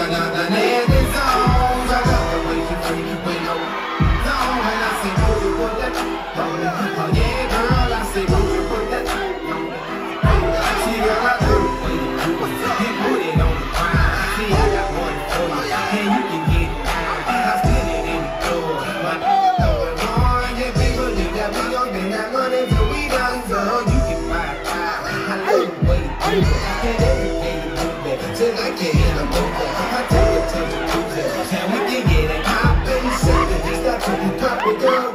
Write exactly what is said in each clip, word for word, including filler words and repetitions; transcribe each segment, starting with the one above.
I got the nasty songs. I got the way she freaky with no song. And I say, oh, you put that on me. Oh, yeah, girl, I say, oh, you put that on me. See, girl, I do it when you do it. You put it on the ground. See, I got one for you. And you can get it down. I spit it in the door. But going on, yeah, people, you got me on the not money till we done, girl. You can buy it. I love the way you do it. And every day you do that. Till I get in a movie. I take it to the music. And we can get it poppin'. Something just stop till you pop it, girl.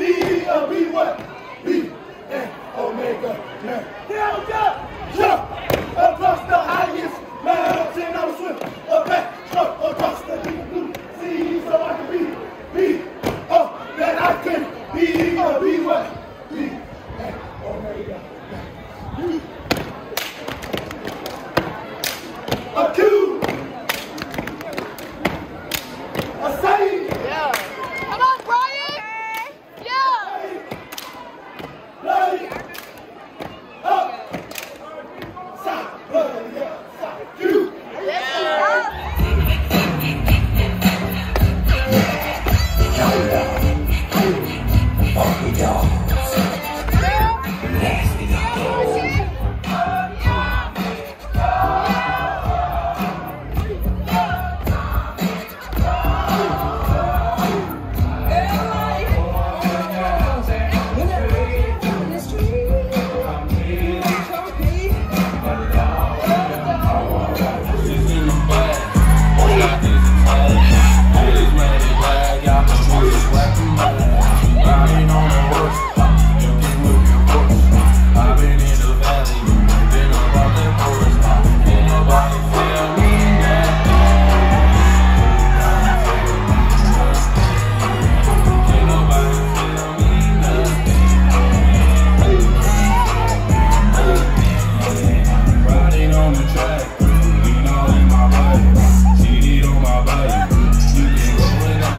Omega, man. Hell yeah! Yeah!